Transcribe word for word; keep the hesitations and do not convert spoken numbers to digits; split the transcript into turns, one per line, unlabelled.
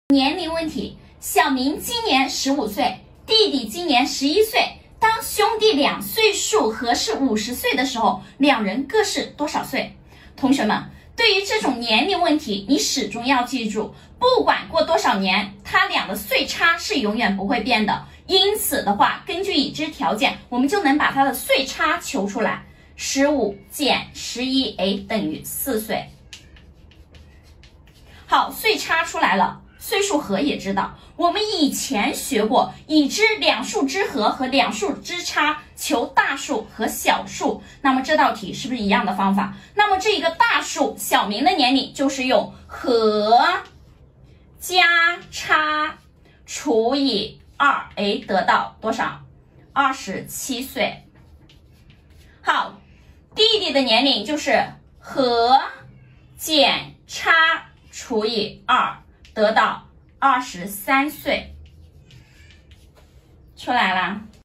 年龄问题，小明今年十五岁，弟弟今年十一岁。当兄弟两岁数合是五十岁的时候，两人各是多少岁？同学们，对于这种年龄问题，你始终要记住，不管过多少年，他俩的岁差是永远不会变的。因此的话，根据已知条件，我们就能把它的岁差求出来。十五减十一 a 等于四岁。好，岁差出来了，岁数和也知道。我们以前学过已知两数之和和两数之差，求大数和小数。那么这道题是不是一样的方法？那么这一个大数小明的年龄就是用和加差除以二，哎，得到多少？二十七岁。好，弟弟的年龄就是和减差除以二，得到二十三岁，出来了。